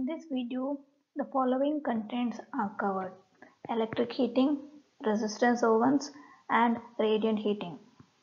this video, the following contents are covered: electric heating, resistance ovens, and radiant heating.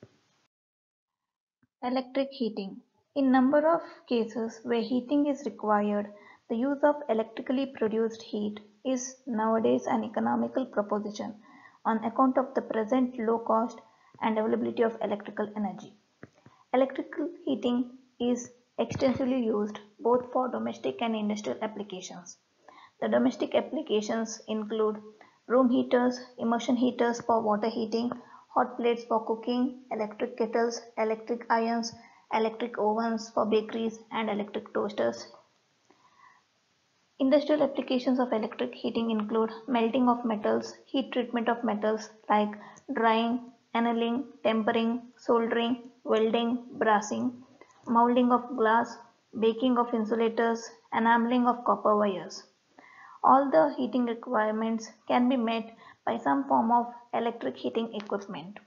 Electric heating. In number of cases where heating is required, the use of electrically produced heat is nowadays an economical proposition on account of the present low cost and availability of electrical energy. Electrical heating is extensively used both for domestic and industrial applications. The domestic applications include room heaters, immersion heaters for water heating, hot plates for cooking, electric kettles, electric irons, electric ovens for bakeries, and electric toasters. Industrial applications of electric heating include melting of metals, heat treatment of metals like drying, annealing, tempering, soldering, welding, brassing, molding of glass, baking of insulators, enameling of copper wires. All the heating requirements can be met by some form of electric heating equipment.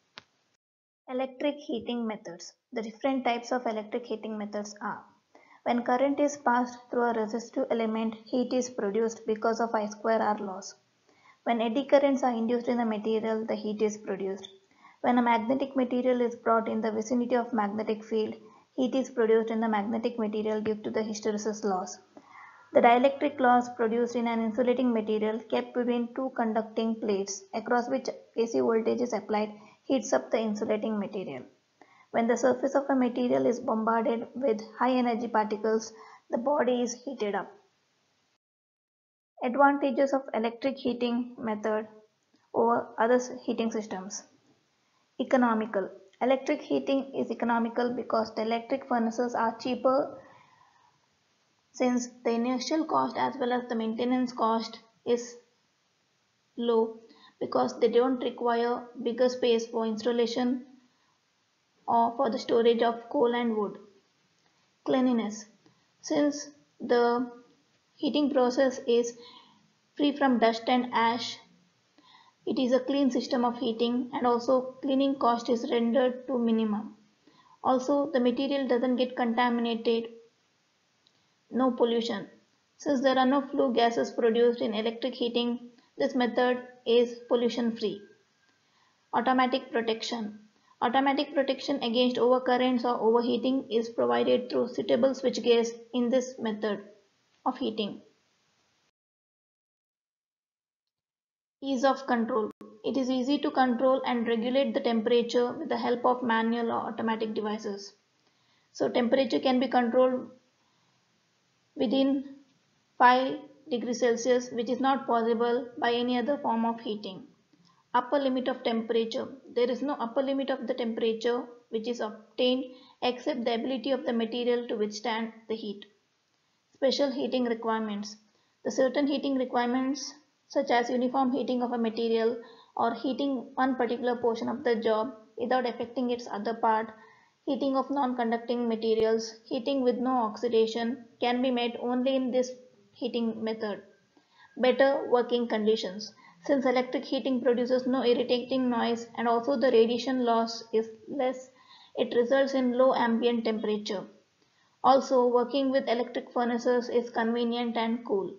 Electric heating methods. The different types of electric heating methods are: when current is passed through a resistive element, heat is produced because of I²R loss. When eddy currents are induced in the material, the heat is produced. When a magnetic material is brought in the vicinity of magnetic field, heat is produced in the magnetic material due to the hysteresis loss. The dielectric loss produced in an insulating material kept between two conducting plates across which AC voltage is applied heats up the insulating material. When the surface of a material is bombarded with high energy particles, the body is heated up. Advantages of electric heating method over other heating systems. Economical. Electric heating is economical because the electric furnaces are cheaper, since the initial cost as well as the maintenance cost is low, because they don't require bigger space for installation or for the storage of coal and wood. Cleanliness. Since the heating process is free from dust and ash, it is a clean system of heating, and also cleaning cost is rendered to minimum. Also, the material doesn't get contaminated. No pollution. Since there are no flue gases produced in electric heating, this method is pollution free. Automatic protection. Automatic protection against overcurrents or overheating is provided through suitable switchgears in this method of heating. Ease of control. It is easy to control and regulate the temperature with the help of manual or automatic devices. So temperature can be controlled within 5 degrees Celsius, which is not possible by any other form of heating. Upper limit of temperature. There is no upper limit of the temperature which is obtained except the ability of the material to withstand the heat. Special heating requirements. The certain heating requirements, such as uniform heating of a material or heating one particular portion of the job without affecting its other part, heating of non-conducting materials, heating with no oxidation, can be met only in this heating method. Better working conditions. Since electric heating produces no irritating noise and also the radiation loss is less, it results in low ambient temperature. Also, working with electric furnaces is convenient and cool.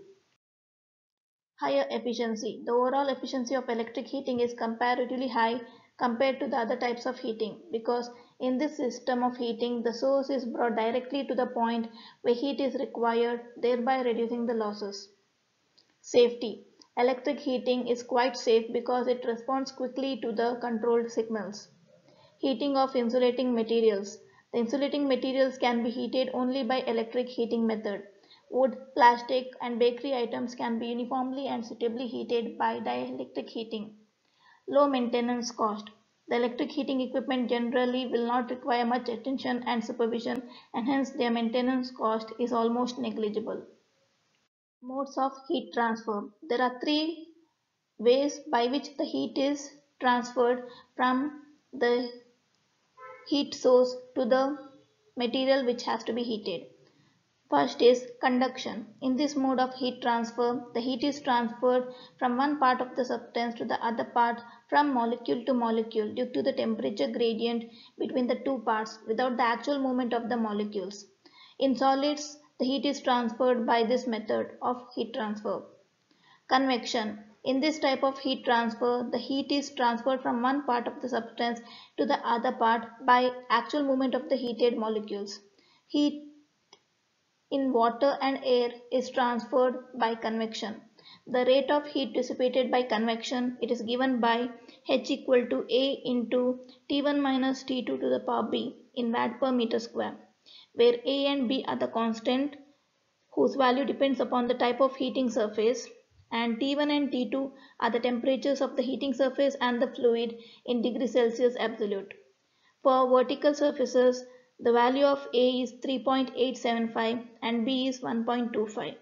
Higher efficiency. The overall efficiency of electric heating is comparatively high compared to the other types of heating, because in this system of heating, the source is brought directly to the point where heat is required, thereby reducing the losses. Safety. Electric heating is quite safe because it responds quickly to the controlled signals. Heating of insulating materials. The insulating materials can be heated only by electric heating method. Wood, plastic, and bakery items can be uniformly and suitably heated by dielectric heating. Low maintenance cost. The electric heating equipment generally will not require much attention and supervision, and hence their maintenance cost is almost negligible. Modes of heat transfer. There are three ways by which the heat is transferred from the heat source to the material which has to be heated. First is conduction. In this mode of heat transfer, the heat is transferred from one part of the substance to the other part, from molecule to molecule, due to the temperature gradient between the two parts without the actual movement of the molecules. In solids, The heat is transferred by this method of heat transfer. Convection. In this type of heat transfer, the heat is transferred from one part of the substance to the other part by actual movement of the heated molecules. Heat in water and air is transferred by convection. The rate of heat dissipated by convection, it is given by H equal to A into T1 minus T2 to the power B in watt per meter square, where A and B are the constant whose value depends upon the type of heating surface, and T1 and T2 are the temperatures of the heating surface and the fluid in degrees Celsius absolute. For vertical surfaces, the value of A is 3.875 and B is 1.25.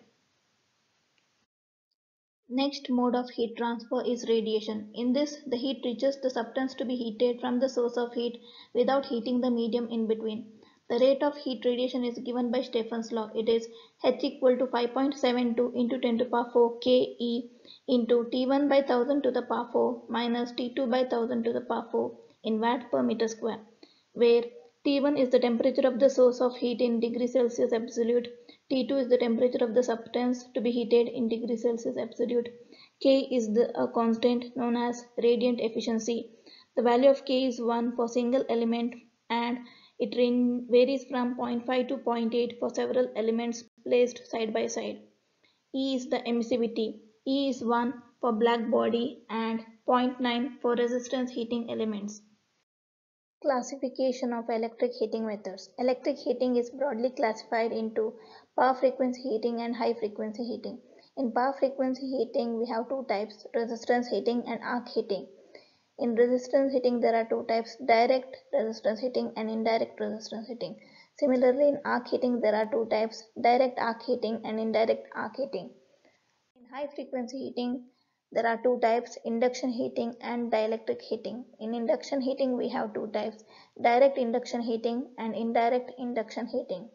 Next mode of heat transfer is radiation. In this, the heat reaches the substance to be heated from the source of heat without heating the medium in between. The rate of heat radiation is given by Stefan's law. It is H equal to 5.72 into 10 to the power 4 Ke into T1 by 1000 to the power 4 minus T2 by 1000 to the power 4 in watt per meter square, where T1 is the temperature of the source of heat in degrees Celsius absolute, T2 is the temperature of the substance to be heated in degrees Celsius absolute, K is a constant known as radiant efficiency. The value of K is 1 for single element and it varies from 0.5 to 0.8 for several elements placed side by side. E is the emissivity. E is 1 for black body and 0.9 for resistance heating elements. Classification of electric heating methods. Electric heating is broadly classified into power frequency heating and high frequency heating. In power frequency heating, we have two types, resistance heating and arc heating. In resistance heating, there are two types, direct resistance heating and indirect resistance heating. Similarly, in arc heating, there are two types, direct arc heating and indirect arc heating. In high frequency heating, there are two types, induction heating and dielectric heating. In induction heating, we have two types, direct induction heating and indirect induction heating.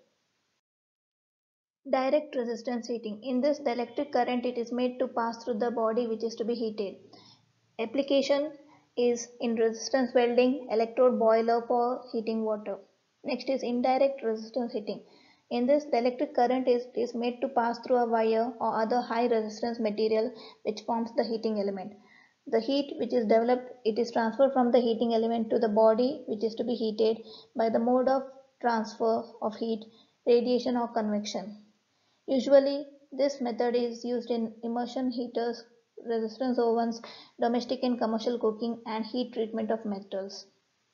Direct resistance heating. In this, the electric current it is made to pass through the body which is to be heated. Application is in resistance welding, electrode boiler for heating water. Next is indirect resistance heating. In this, the electric current is made to pass through a wire or other high resistance material which forms the heating element. The heat which is developed, it is transferred from the heating element to the body which is to be heated by the mode of transfer of heat, radiation or convection. Usually, this method is used in immersion heaters, resistance ovens, domestic and commercial cooking, and heat treatment of metals.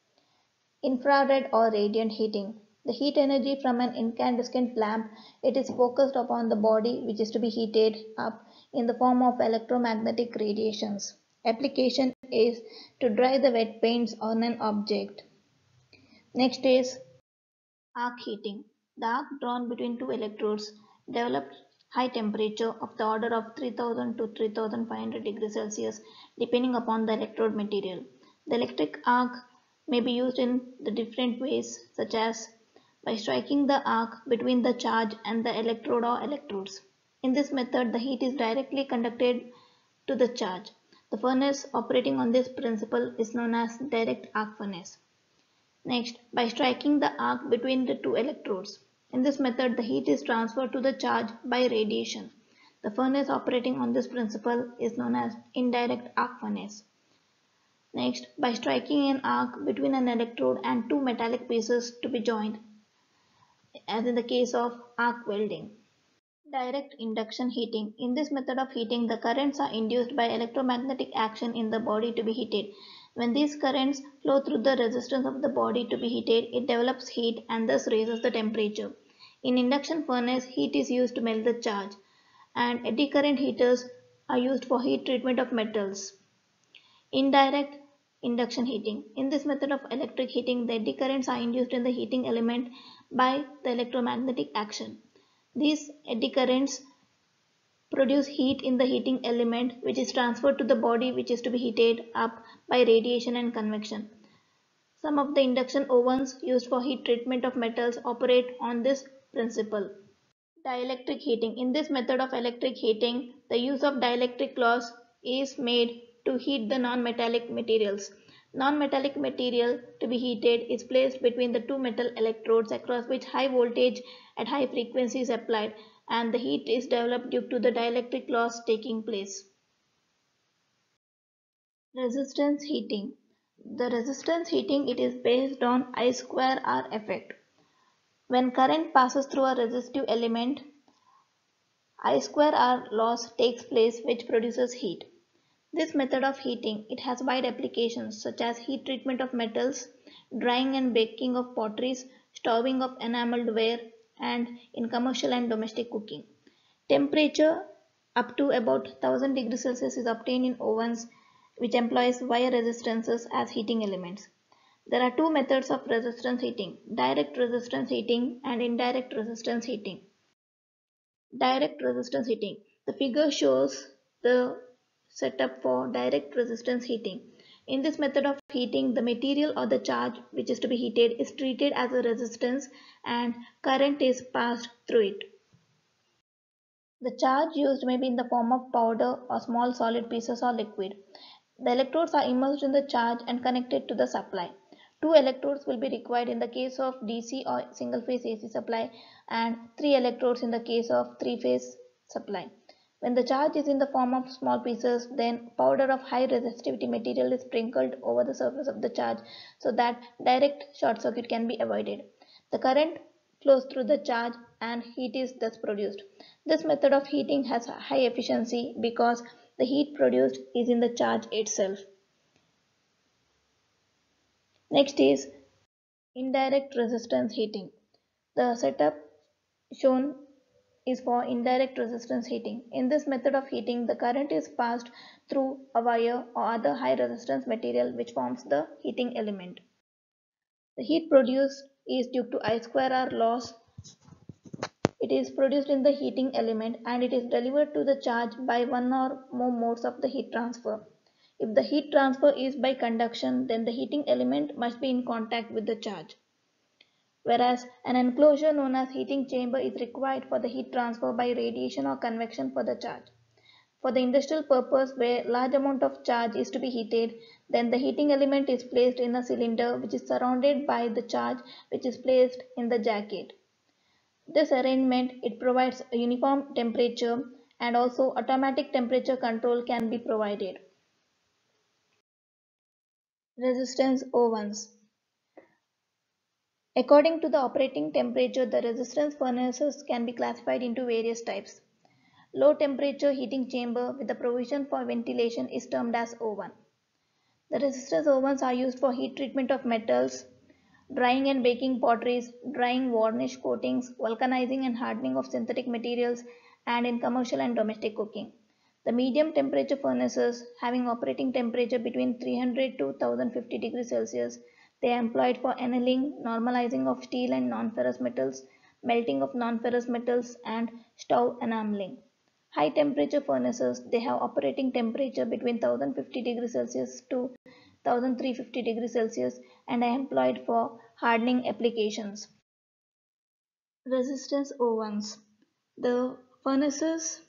Infrared or radiant heating. The heat energy from an incandescent lamp, it is focused upon the body which is to be heated up in the form of electromagnetic radiations. Application is to dry the wet paints on an object. Next is arc heating. The arc drawn between two electrodes develops high temperature of the order of 3000 to 3500 degrees Celsius depending upon the electrode material. The electric arc may be used in the different ways such as by striking the arc between the charge and the electrode or electrodes. In this method, the heat is directly conducted to the charge. The furnace operating on this principle is known as direct arc furnace. Next, by striking the arc between the two electrodes. In this method, the heat is transferred to the charge by radiation. The furnace operating on this principle is known as indirect arc furnace. Next, by striking an arc between an electrode and two metallic pieces to be joined, as in the case of arc welding. Direct induction heating. In this method of heating, the currents are induced by electromagnetic action in the body to be heated. When these currents flow through the resistance of the body to be heated, it develops heat and thus raises the temperature. In induction furnace, heat is used to melt the charge, and eddy current heaters are used for heat treatment of metals. Indirect induction heating. In this method of electric heating, the eddy currents are induced in the heating element by the electromagnetic action. These eddy currents produce heat in the heating element which is transferred to the body which is to be heated up by radiation and convection. Some of the induction ovens used for heat treatment of metals operate on this principle. Dielectric heating. In this method of electric heating, the use of dielectric cloths is made to heat the non-metallic materials. Non-metallic material to be heated is placed between the two metal electrodes across which high voltage at high frequency is applied, and the heat is developed due to the dielectric loss taking place. Resistance heating. The resistance heating it is based on I square R effect. When current passes through a resistive element, I square R loss takes place which produces heat. This method of heating it has wide applications such as heat treatment of metals, drying and baking of potteries, stowing of enameled ware, and in commercial and domestic cooking. Temperature up to about 1000 degrees Celsius is obtained in ovens which employs wire resistances as heating elements. There are two methods of resistance heating, direct resistance heating and indirect resistance heating. Direct resistance heating. The figure shows the setup for direct resistance heating. In this method of heating, the material or the charge which is to be heated is treated as a resistance and current is passed through it. The charge used may be in the form of powder or small solid pieces or liquid. The electrodes are immersed in the charge and connected to the supply. Two electrodes will be required in the case of DC or single phase AC supply and three electrodes in the case of three phase supply. When the charge is in the form of small pieces, then powder of high resistivity material is sprinkled over the surface of the charge so that direct short circuit can be avoided. The current flows through the charge and heat is thus produced. This method of heating has high efficiency because the heat produced is in the charge itself. Next is indirect resistance heating. The setup shown is for indirect resistance heating. In this method of heating, the current is passed through a wire or other high resistance material which forms the heating element. The heat produced is due to I square R loss. It is produced in the heating element and it is delivered to the charge by one or more modes of the heat transfer. If the heat transfer is by conduction, then the heating element must be in contact with the charge. Whereas an enclosure known as heating chamber is required for the heat transfer by radiation or convection for the charge. For the industrial purpose where large amount of charge is to be heated, then the heating element is placed in a cylinder which is surrounded by the charge which is placed in the jacket. This arrangement it provides a uniform temperature and also automatic temperature control can be provided. Resistance ovens. According to the operating temperature, the resistance furnaces can be classified into various types. Low temperature heating chamber with the provision for ventilation is termed as oven. The resistance ovens are used for heat treatment of metals, drying and baking potteries, drying varnish coatings, vulcanizing and hardening of synthetic materials, and in commercial and domestic cooking. The medium temperature furnaces, having operating temperature between 300 to 1050 degrees Celsius, they are employed for annealing, normalizing of steel and non-ferrous metals, melting of non-ferrous metals, and stove enameling. High temperature furnaces, they have operating temperature between 1050 degrees Celsius to 1350 degrees Celsius and are employed for hardening applications. Resistance ovens. The furnaces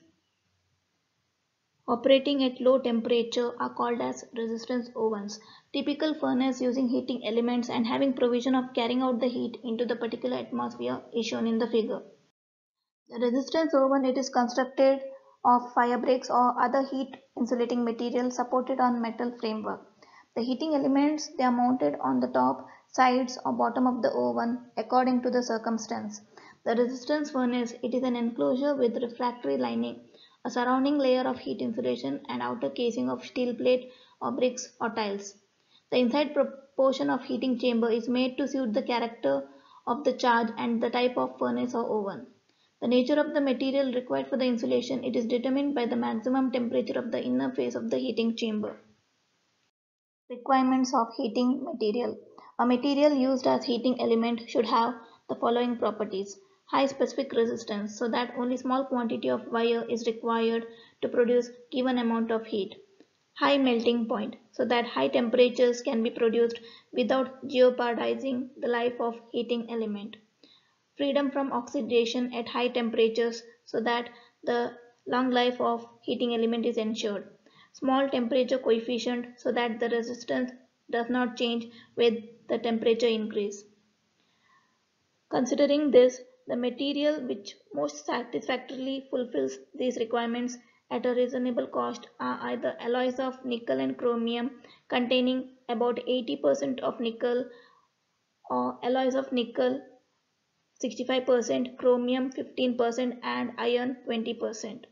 operating at low temperature are called as resistance ovens. Typical furnace using heating elements and having provision of carrying out the heat into the particular atmosphere is shown in the figure. The resistance oven it is constructed of fire bricks or other heat insulating material supported on metal framework. The heating elements they are mounted on the top, sides or bottom of the oven according to the circumstance. The resistance furnace it is an enclosure with refractory lining, a surrounding layer of heat insulation and outer casing of steel plate or bricks or tiles. The inside portion of heating chamber is made to suit the character of the charge and the type of furnace or oven. The nature of the material required for the insulation it is determined by the maximum temperature of the inner face of the heating chamber. Requirements of heating material. A material used as heating element should have the following properties. High specific resistance so that only small quantity of wire is required to produce given amount of heat. High melting point so that high temperatures can be produced without jeopardizing the life of heating element. Freedom from oxidation at high temperatures so that the long life of heating element is ensured. Small temperature coefficient so that the resistance does not change with the temperature increase. Considering this, the material which most satisfactorily fulfills these requirements at a reasonable cost are either alloys of nickel and chromium containing about 80% of nickel, or alloys of nickel 65%, chromium 15%, and iron 20%.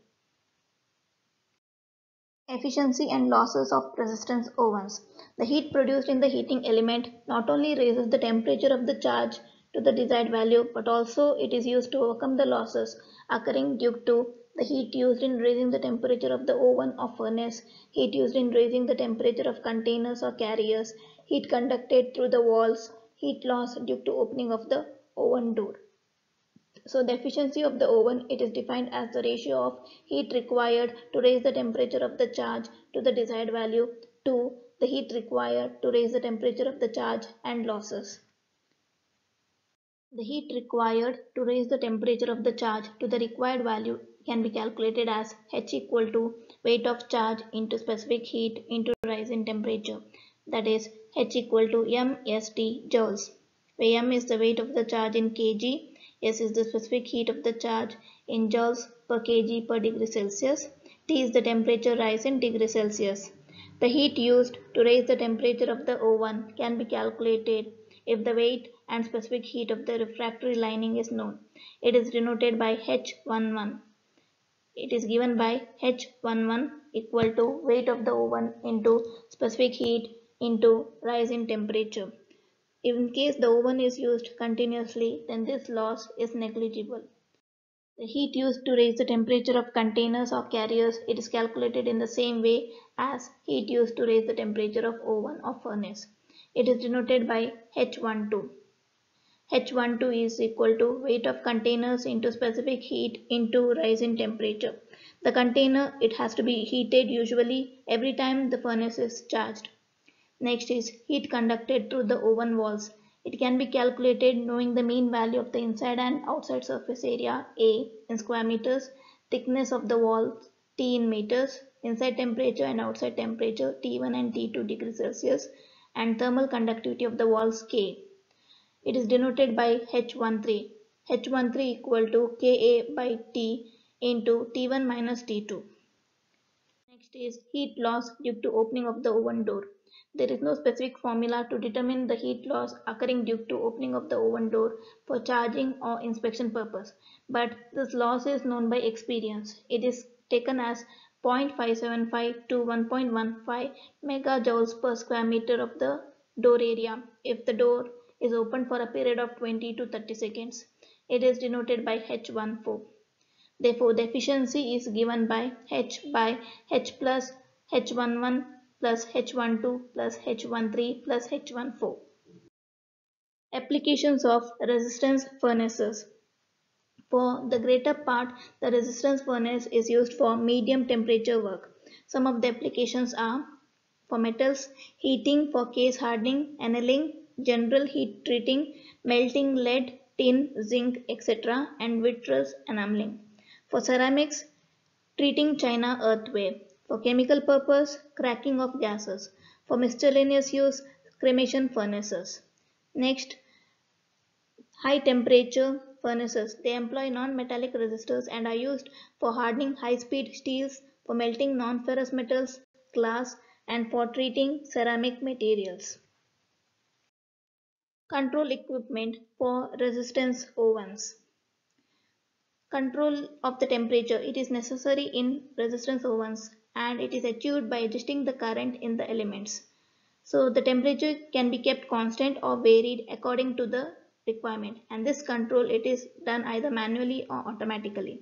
Efficiency and losses of resistance ovens. The heat produced in the heating element not only raises the temperature of the charge to the desired value, but also it is used to overcome the losses occurring due to the heat used in raising the temperature of the oven or furnace, heat used in raising the temperature of containers or carriers, heat conducted through the walls, heat loss due to opening of the oven door. So the efficiency of the oven, it is defined as the ratio of heat required to raise the temperature of the charge to the desired value to the heat required to raise the temperature of the charge and losses. The heat required to raise the temperature of the charge to the required value can be calculated as H equal to weight of charge into specific heat into rise in temperature. That is H equal to mSt joules, where m is the weight of the charge in kg, S is the specific heat of the charge in joules per kg per degree Celsius, T is the temperature rise in degree Celsius. The heat used to raise the temperature of the oven can be calculated if the weight and specific heat of the refractory lining is known. It is denoted by H11. It is given by H11 equal to weight of the oven into specific heat into rise in temperature. In case the oven is used continuously, then this loss is negligible. The heat used to raise the temperature of containers or carriers, it is calculated in the same way as heat used to raise the temperature of oven or furnace. It is denoted by H12. H12 is equal to weight of containers into specific heat into rise in temperature. The container, it has to be heated usually every time the furnace is charged. Next is heat conducted through the oven walls. It can be calculated knowing the mean value of the inside and outside surface area A in square meters, thickness of the walls T in meters, inside temperature and outside temperature T1 and T2 degrees Celsius, and thermal conductivity of the walls K. It is denoted by H13. H13 equal to Ka by T into T1 minus T2. Next is heat loss due to opening of the oven door. There is no specific formula to determine the heat loss occurring due to opening of the oven door for charging or inspection purpose, but this loss is known by experience. It is taken as 0.575 to 1.15 megajoules per square meter of the door area if the door is opened for a period of 20 to 30 seconds. It is denoted by H14. Therefore, the efficiency is given by H by H plus H11 plus H12 plus H13 plus H14. Applications of resistance furnaces. For the greater part, the resistance furnace is used for medium temperature work. Some of the applications are for metals, heating for case hardening, annealing, general heat treating, melting lead, tin, zinc, etc. and vitreous enameling. For ceramics, treating china earthenware. For chemical purpose, cracking of gases. For miscellaneous use, cremation furnaces. Next, high temperature furnaces. They employ non-metallic resistors and are used for hardening high-speed steels, for melting non-ferrous metals, glass, and for treating ceramic materials. Control equipment for resistance ovens. Control of the temperature. It is necessary in resistance ovens and it is achieved by adjusting the current in the elements. So the temperature can be kept constant or varied according to the requirement, and this control it is done either manually or automatically.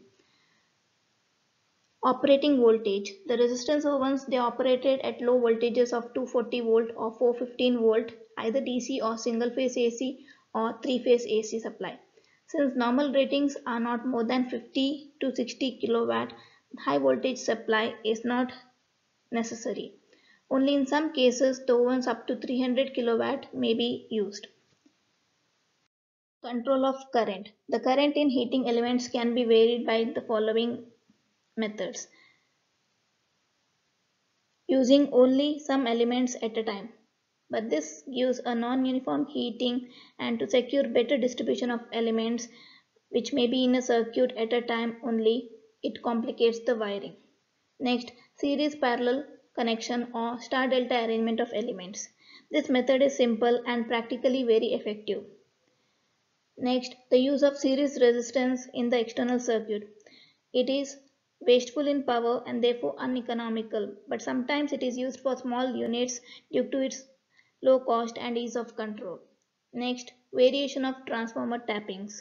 Operating voltage. The resistance ovens they operated at low voltages of 240 volt or 415 volt, either DC or single phase AC or three phase AC supply. Since normal ratings are not more than 50 to 60 kilowatt, high voltage supply is not necessary. Only in some cases the ovens up to 300 kilowatt may be used. Control of current. The current in heating elements can be varied by the following methods. Using only some elements at a time. but this gives a non-uniform heating, and to secure better distribution of elements which may be in a circuit at a time only, it complicates the wiring. Next, series parallel connection or star delta arrangement of elements. This method is simple and practically very effective. Next, the use of series resistance in the external circuit. It is wasteful in power and therefore uneconomical, but sometimes it is used for small units due to its low cost and ease of control. Next, variation of transformer tappings.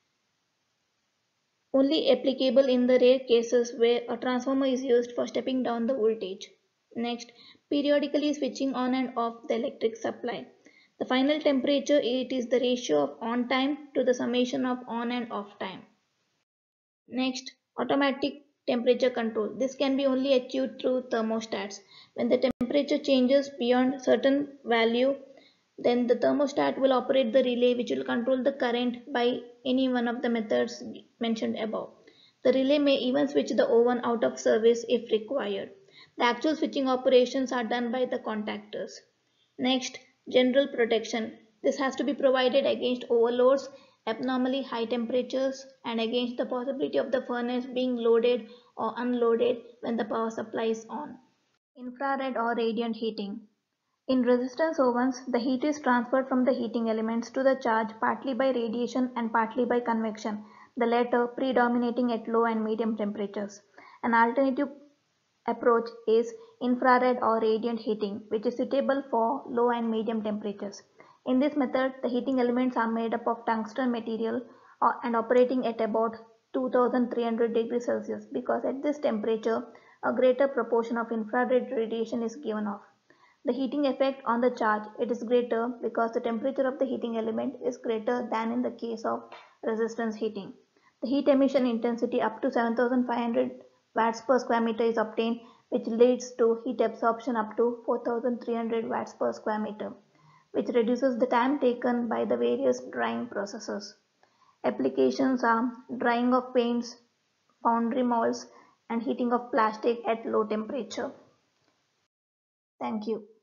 Only applicable in the rare cases where a transformer is used for stepping down the voltage. Next, periodically switching on and off the electric supply. The final temperature, it is the ratio of on time to the summation of on and off time. Next, automatic temperature control. This can be only achieved through thermostats. When the temperature changes beyond certain value, then the thermostat will operate the relay which will control the current by any one of the methods mentioned above. The relay may even switch the oven out of service if required. The actual switching operations are done by the contactors. Next, general protection. This has to be provided against overloads, abnormally high temperatures, and against the possibility of the furnace being loaded or unloaded when the power supply is on. Infrared or radiant heating. In resistance ovens, the heat is transferred from the heating elements to the charge partly by radiation and partly by convection, the latter predominating at low and medium temperatures. An alternative approach is infrared or radiant heating, which is suitable for low and medium temperatures. In this method, the heating elements are made up of tungsten material and operating at about 2300 degrees Celsius because at this temperature, a greater proportion of infrared radiation is given off. The heating effect on the charge, it is greater because the temperature of the heating element is greater than in the case of resistance heating. The heat emission intensity up to 7500 watts per square meter is obtained, which leads to heat absorption up to 4300 watts per square meter, which reduces the time taken by the various drying processes. Applications are drying of paints, foundry molds, and heating of plastic at low temperature. Thank you.